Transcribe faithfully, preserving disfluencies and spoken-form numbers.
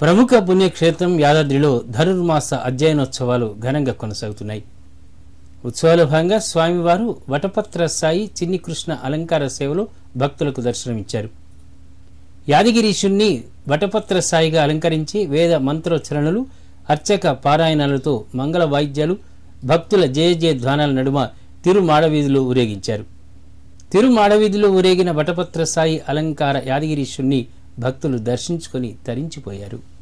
ప్రముఖ పుణ్యక్షేత్రం యాదాద్రిలో ధనుర్మాస అధ్యయనోత్సవాలు ఘనంగా కొనసాగుతున్నాయి. ఉత్సవాల భాగంగా స్వామివారు వటపత్ర సాయి చిన్ని కృష్ణ అలంకార సేవలో భక్తులకు దర్శనమిచ్చారు. యాదగిరీశుణ్ణి వటపత్ర సాయిగా అలంకరించి వేద మంత్రోచ్చరణలు, అర్చక పారాయణాలతో మంగళ వాయిద్యాలు, భక్తుల జయ జయ ధ్వానాల నడుమ తిరుమాడవీధిలో ఊరేగించారు. తిరుమాడవీధిలో ఊరేగిన వటపత్ర సాయి అలంకార యాదగిరీశుణ్ణి భక్తులు దర్శించుకొని తరించిపోయారు.